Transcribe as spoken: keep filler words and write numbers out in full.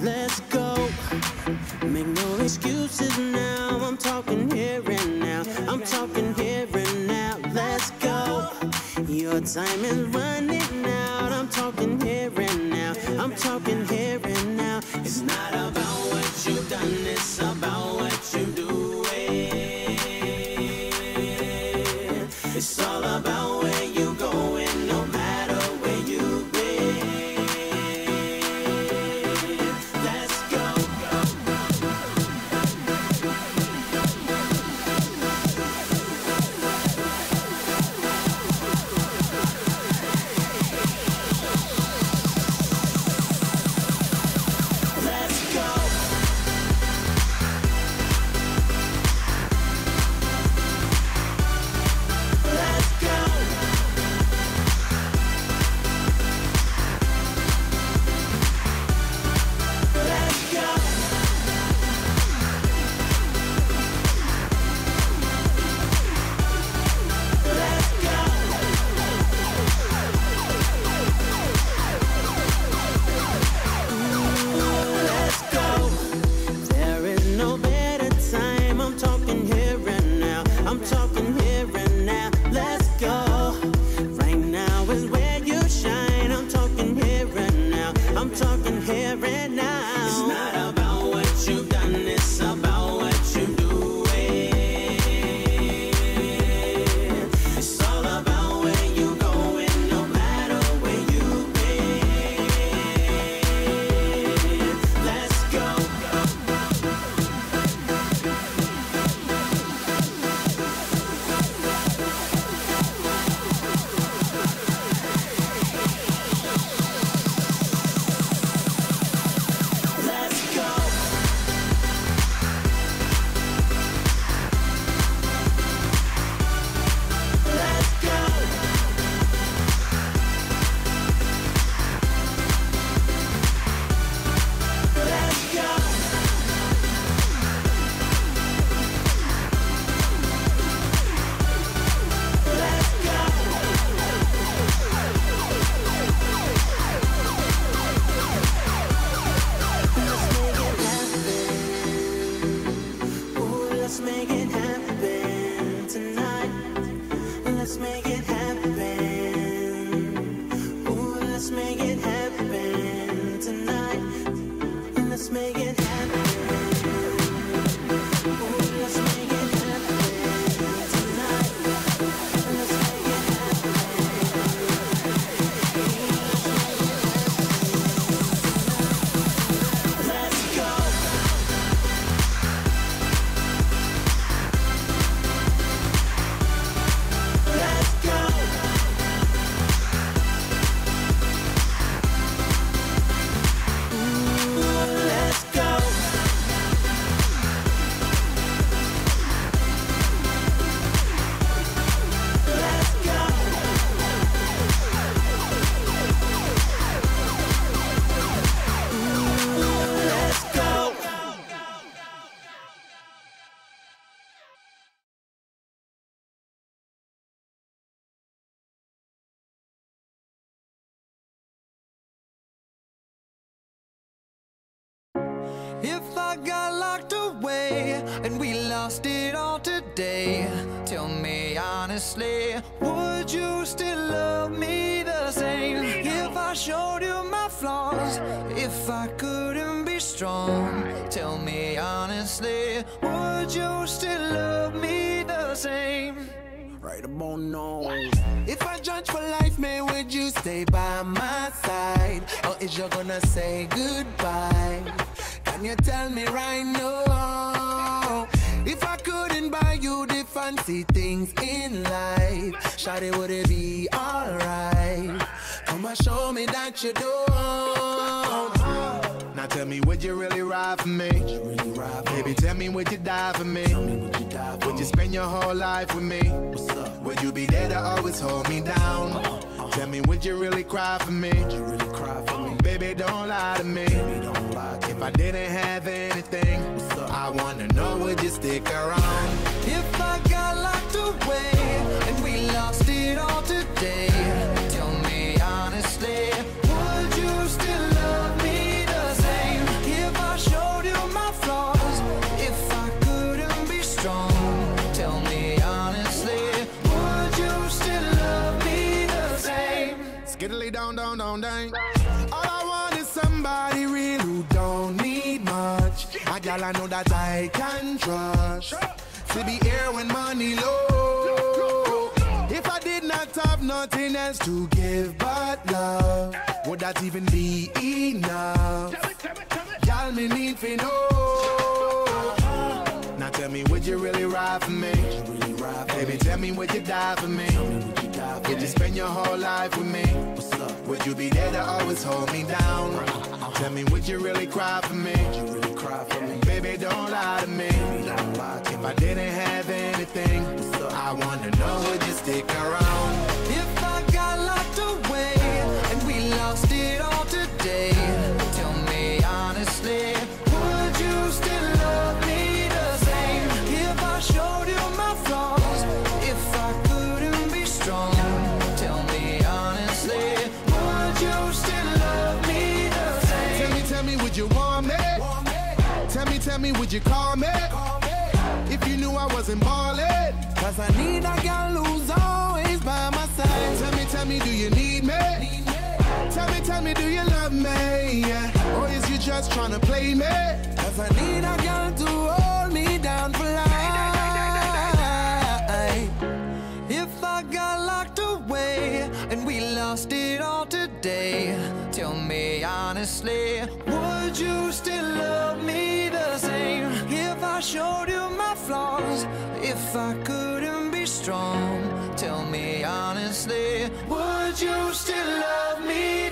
let's go. Make no excuses now, I'm talking here and now. I'm talking here and now, let's go. Your time is running out, I'm talking here and now. I'm talking here and now. It's not about what you've done, it's about what you do. It's all about where you going, no matter where you've been. Let's go. Let's go. I'm talking here and now, let's go. Right now is where you shine. I'm talking here and now. I'm talking here and now. It's not about what you've done, it's about what you do. It's all about where you going, no matter where you've been. Let's go. Let's make it happen tonight. Let's make it happen. Ooh, let's make it happen tonight. Let's make it happen. Ooh, let's make it happen tonight. Let's make it happen. Let's go. If I got locked away and we lost it all today, tell me honestly, would you still love me the same? If I showed you my flaws, if I couldn't be strong, tell me honestly, would you still love me the same? Right about now. If I judge for life, man, would you stay by my side? Or is you gonna say goodbye? Can you tell me right now? If I couldn't buy you the fancy things in life, shawty, would it be alright? Come and show me that you don't. Now tell me, would you really ride for me? Really ride for Baby, tell me, would you die for me? Tell me, would you die for Would you me? spend your whole life with me? What's up? Would you be there to always hold me down? Uh-huh, uh-huh. Tell me, would you really cry for me? Would you really cry for me? Baby, don't lie to me. Baby, don't lie to If me. I didn't have anything, What's up? I wanna know, would you stick around? If I got locked away and we lost it all today, tell me honestly, would you still love me the same? If around. I All I want is somebody real who don't need much. A girl I know that I can trust. To be here when money low. If I did not have nothing else to give but love, would that even be enough? Y'all me need to know. now tell me, would you really ride for me? Baby, tell me, would you die for me? Would you spend your whole life with me? Would you be there to always hold me down? Tell me, would you really cry for me? Baby, don't lie to me. If I didn't have anything, I wanna know, would you stick around? If I got locked away and we lost it all today, tell me honestly, would you still love me the same? If I showed you my flaws, if I couldn't be strong, tell me honestly, would you still love me the same? Tell me, tell me, would you want me? Tell me, tell me, would you call me? If you knew I wasn't ballin', cause I need a girl who's always by my side. Tell me, tell me, do you need me? Tell me, tell me, do you love me? Yeah. Or is you just tryna play me? Cause I need a girl to hold me down for life. If I got locked away and we lost it all today, tell me honestly, would you still love me the same? If I showed you my flaws, if I couldn't be strong, tell me honestly, would you still love me